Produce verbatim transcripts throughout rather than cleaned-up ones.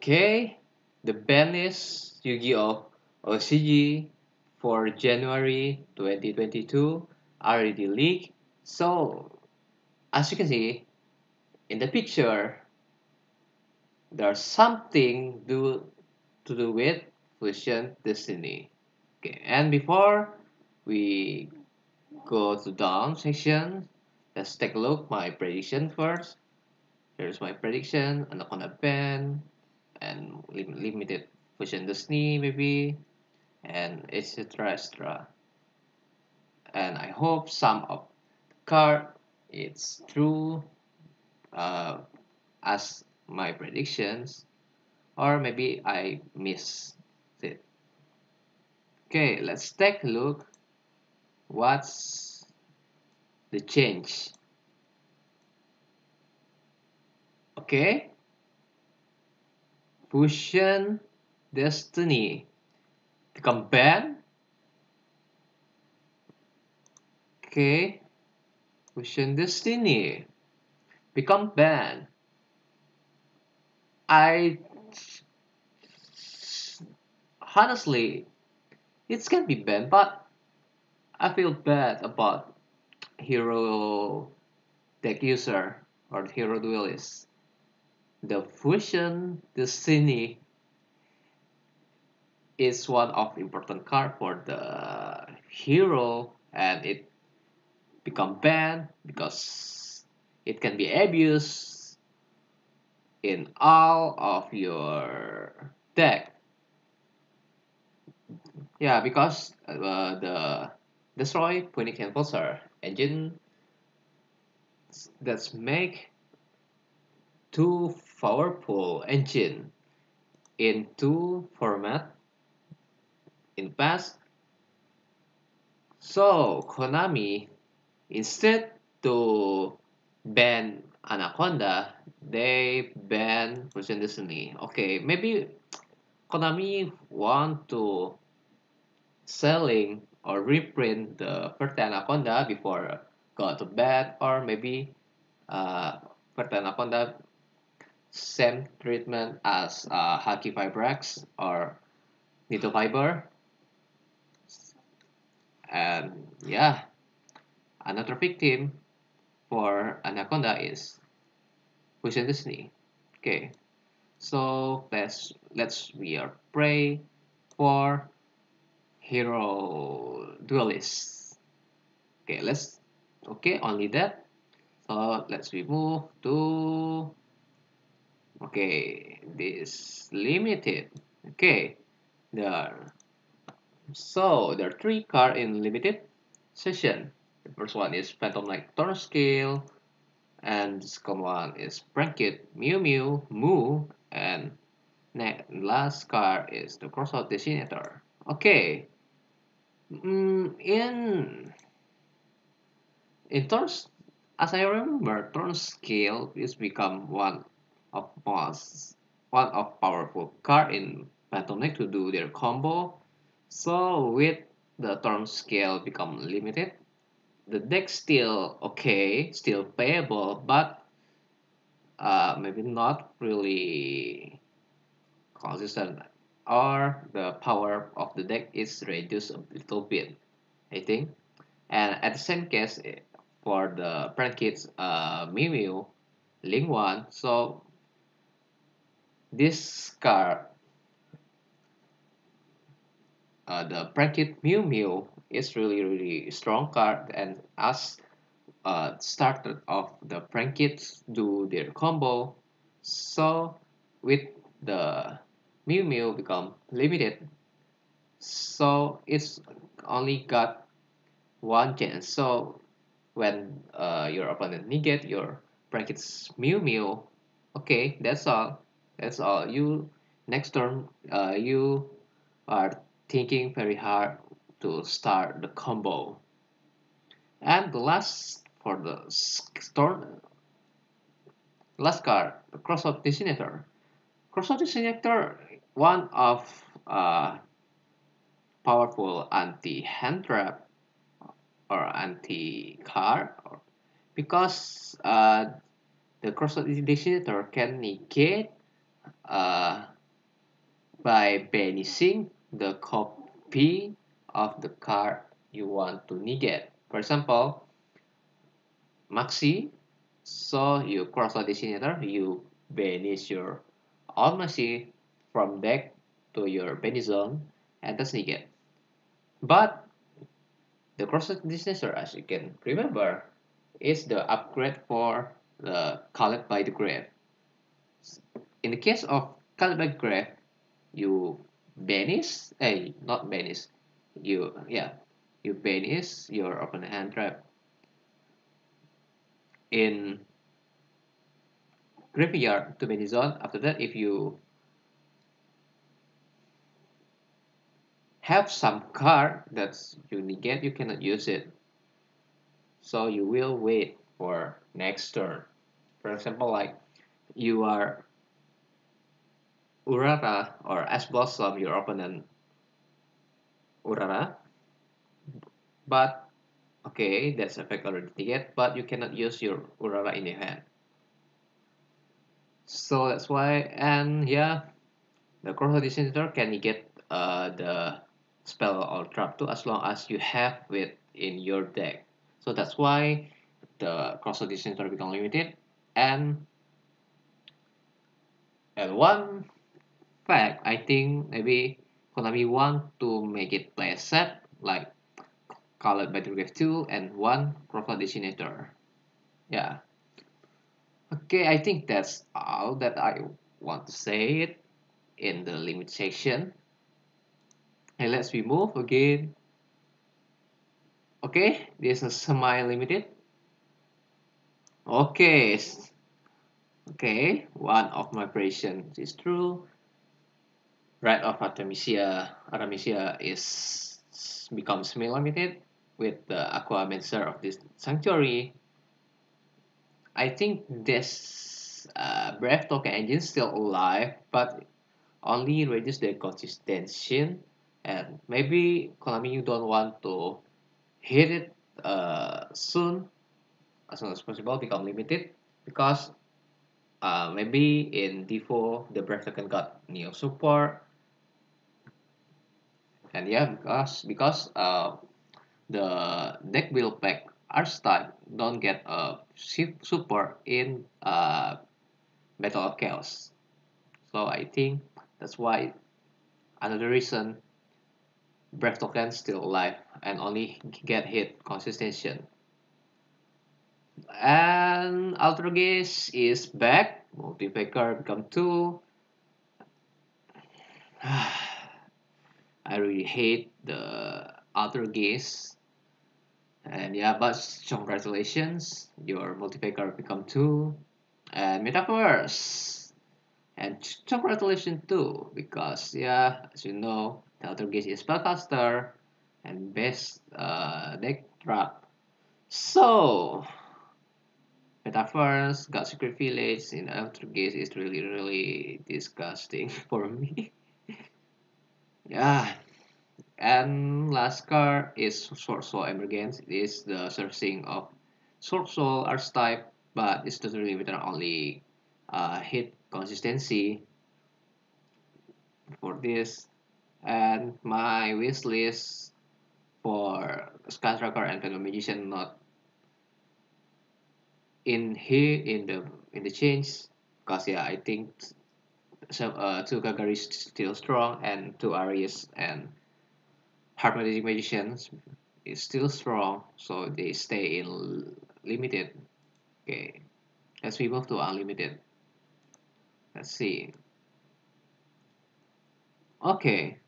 Okay, the ban is Yu-Gi-Oh! O C G for January twenty twenty-two already leaked. So, as you can see in the picture, there's something do to do with Fusion Destiny. Okay, and before we go to down section, let's take a look my prediction first. Here's my prediction: Anaconda ban and lim limited Fusion Destiny maybe, and etc etc. And I hope some of the card it's true uh, as my predictions, or maybe I missed it. Okay, let's take a look what's the change. Okay, Fusion Destiny become banned. Okay, Fusion Destiny become banned. I honestly, it can be banned, but I feel bad about hero deck user or hero duelist. The Fusion Destiny is one of important card for the hero, and it become banned because it can be abused in all of your deck. Yeah, because uh, the destroy Punic Enforcer engine that's make two powerful engine in two format in past. So Konami, instead to ban Anaconda, they ban Fusion Destiny. Okay, maybe Konami want to selling or reprint the first Anaconda before go to bed, or maybe uh, first Anaconda same treatment as uh, Haki Fibrex or Nito Fiber. And yeah, another victim for Anaconda is Fusion Disney. Okay, so let's let's we are pray for hero duelists. Okay, let's okay only that. So let's we move to okay this limited. Okay, there. So there are three cards in limited session. The first one is Phantom Knight Torn Scale, and the second one is Prankit Mew Mew Moo, and next last card is the Crossout Designator. Okay, mm, in in Torn, as I remember, Torn Scale is become one of most one of powerful card in Phantom Knight to do their combo. So with the Torn Scale become limited, the deck still okay, still playable, but uh, maybe not really consistent, or the power of the deck is reduced a little bit, I think. And at the same case eh, for the Prankits uh, Mew Mew Ling One, so this card, uh, the Prankit Mew Mew is really really strong card, and as uh, started of the Prankits do their combo, so with the Mew Mew become limited, so it's only got one chance. So when uh, your opponent negate your Prankits Mew Mew, okay, that's all. That's all. You next turn, uh, you are thinking very hard to start the combo. And the last for the storm last card, the Crossout Designator. Crossout Designator, one of uh, powerful anti-hand trap or anti-card, or because uh, the Crossout Designator can negate uh, by banishing the copy of the card you want to negate. For example, Maxi, so you cross the designator, you banish your own Maxi from deck to your banish zone, and that's negate. But the cross designator, as you can remember, is the upgrade for the Called by the Grave. In the case of Called by the Grave, you banish, eh, not banish, you, yeah, you banish your opponent hand trap in graveyard to banish zone. After that, if you have some card that's you negate, you cannot use it. So you will wait for next turn. For example, like you are Urara or Ash Blossom, your opponent Urara, but okay, that's effect already negate, but you cannot use your Urara in your hand. So that's why, and yeah, the Cross Designator can negate uh, the spell or trap too, as long as you have it in your deck. So that's why the Cross Designator become limited. And and one fact, I think maybe Konami want to make it play set like Called by the Grave two and one Cross Designator. Yeah. Okay, I think that's all that I want to say it in the limit section. And let's we move again. Okay, this is semi-limited. Okay, okay, one of my predictions is true. Rite of Artemisia, Artemisia is becomes semi-limited with the Aquamancer of this sanctuary. I think this uh, Brave token engine still alive, but only reduce the consistency, and maybe Konami you don't want to hit it uh, soon, as soon as possible, become limited, because uh, maybe in D four the Brave token got new support, and yeah, because because uh, the deck build pack archetype don't get a support in uh, Battle of Chaos. So I think that's why another reason Brave token still alive and only get hit consistency. And Altergeist is back. Multiplier become two. I really hate the Altergeist. And yeah, but congratulations, your multiplier become two. And Metaverse. And congratulations too, because yeah, as you know, the Altergeist is spellcaster and best uh, deck trap. So Metaverse, got Secret Village in Altergeist is really really disgusting for me. Yeah, and last card is Sword Soul Emergence. It is the surfacing of Sword Soul archetype, but it's totally with only uh, hit consistency for this. And my wish list for Sky Tracker and Phantom Magician not in here in the in the change, because yeah, I think some uh, two Kagari is still strong, and two Aries and Harmonic Magicians is still strong, so they stay in limited. Okay, let's we move to unlimited. Let's see. Okay,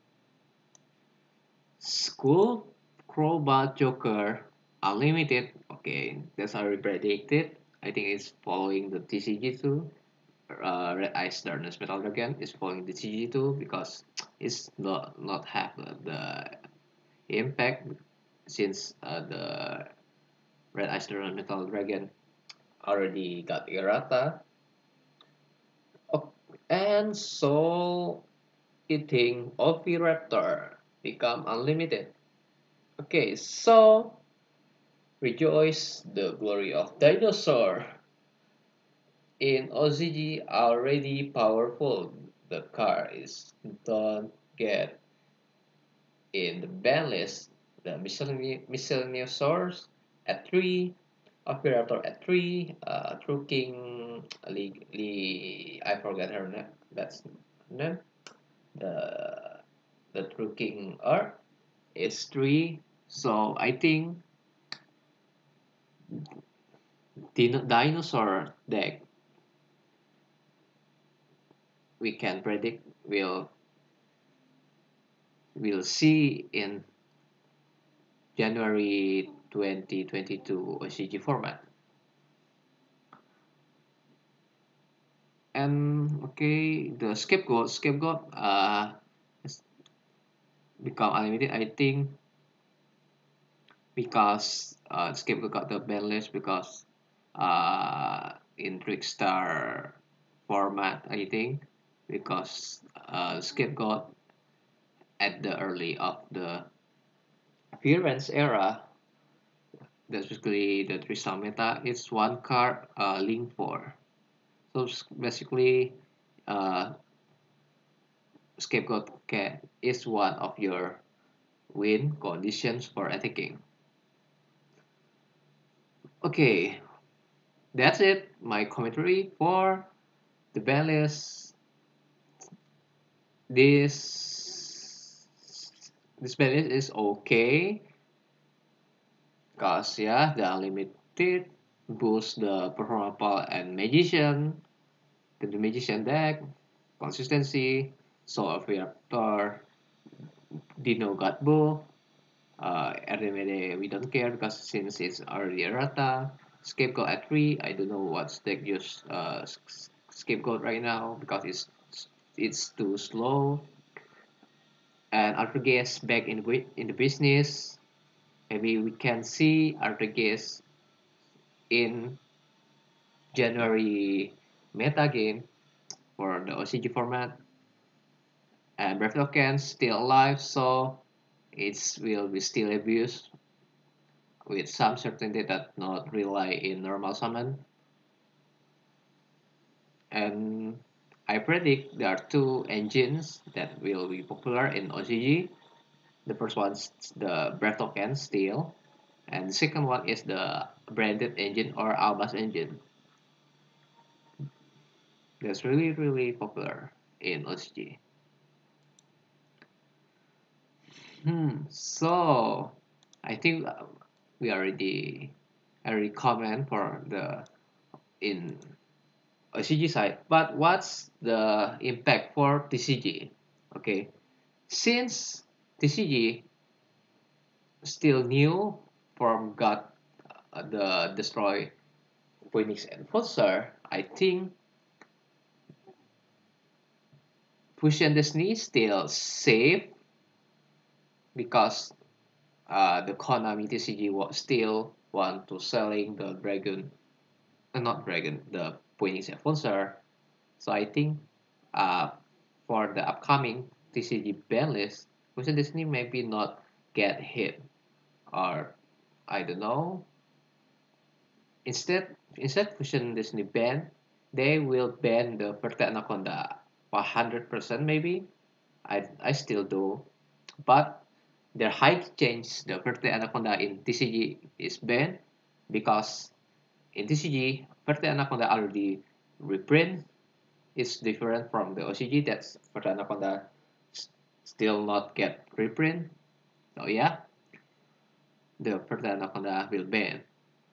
School Crowbar Joker Unlimited. Okay, that's already predicted. I think it's following the T C G two. Uh, Red Ice Darkness Metal Dragon is following the T C G two because it's not not have the impact, since uh, the Red Ice Darkness Metal Dragon already got errata. Oh, and Soul Eating Oviraptor become unlimited. Okay, so rejoice the glory of dinosaur in O C G already powerful. the car is don't get in the ban list, the miscellaneous, miscellaneous source at three, operator at three, uh, True King, Lee, Lee, I forget her name, that's name, the, the True King R is three, so I think Dino, dinosaur deck we can predict will will see in January twenty twenty-two O C G format. And okay, the scapegoat scapegoat uh become unlimited. I think because uh, scapegoat got the ban list because uh in Trickstar format. I think because uh, scapegoat at the early of the appearance era, that's basically the Tristar meta. It's one card uh, link for. So basically, uh, Scapegoat Cat is one of your win conditions for attacking. Okay, that's it. My commentary for the ban list. This this ban list is okay, cause yeah, the unlimited boosts the performable and magician, the magician deck, consistency, soul of reactor, Dino Gatbo, uh, Erdemede we don't care because since it's already errata, scapegoat at three, I don't know what's deck use uh, scapegoat right now because it's it's too slow. And Artegas back in the in the business. Maybe we can see Artegas in January meta game for the O C G format. And Breath Token still alive, so it will be still abused with some certainty that not rely in normal summon. And I predict there are two engines that will be popular in O C G. The first one's the Breath Token Steel, and the second one is the branded engine or Albas engine. That's really really popular in O C G. Hmm. So I think we already already comment for the in O C G side. But what's the impact for T C G? Okay, since T C G still new from got uh, the destroy Phoenix and Enforcer, I think Fusion Destiny still safe because uh, the Konami T C G was still want to selling the Dragon, uh, not Dragon, the Phoenix Enforcer. So I think uh, for the upcoming T C G ban list, Fusion Destiny maybe not get hit or I don't know. Instead, instead Fusion Destiny ban, they will ban the Verte Anaconda one hundred percent maybe. I I still do, but their high change the Verte Anaconda in T C G is banned because in T C G Verte Anaconda already reprint. It's different from the O C G that's Verte Anaconda still not get reprint. So yeah, the Verte Anaconda will ban.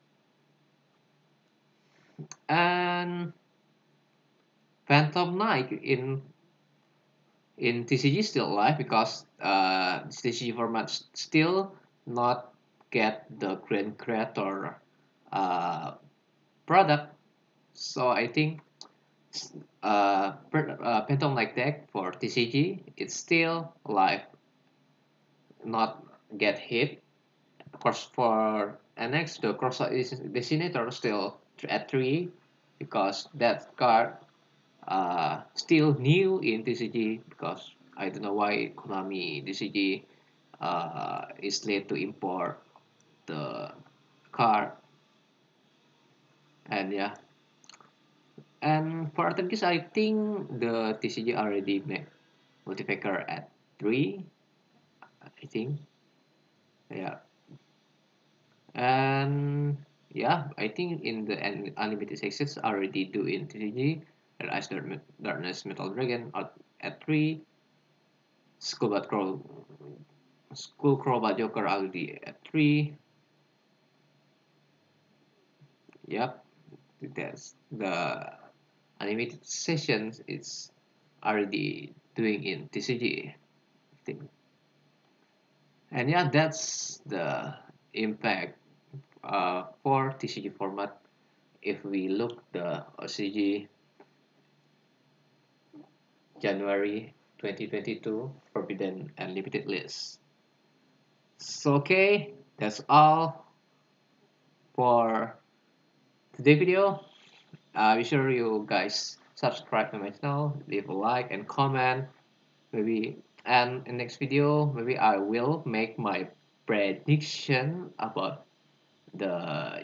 And Phantom Knight in in T C G still alive because uh, T C G format still not get the Grand Creator uh, product. So I think uh, per, uh, Phantom Knight deck for T C G it's still alive, not get hit. Of course, for N X the Cross Designator still at three because that card uh, still new in T C G because I don't know why Konami T C G uh, is late to import the card. And yeah, And for Artemis, I think the T C G already made multifaker at three, I think. Yeah. And yeah, I think in the un- unlimited access already do in T C G. Red Ice Dark- Darkness Metal Dragon at, at three. Skullbat Crow Skullcrawbat Joker already at three. Yep, that's the animated sessions it's already doing in T C G thing. And yeah, that's the impact uh, for T C G format. If we look the O C G January twenty twenty-two Forbidden and Limited list. So okay, that's all for today's video. Uh, be sure you guys subscribe to my channel, leave a like and comment. Maybe and in next video, maybe I will make my prediction about the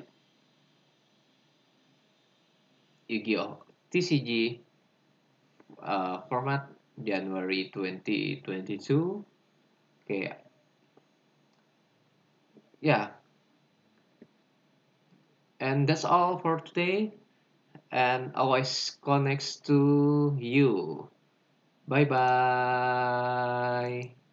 Yu-Gi-Oh! T C G uh, format January twenty twenty-two. Okay, yeah, and that's all for today. And always connects to you. Bye bye.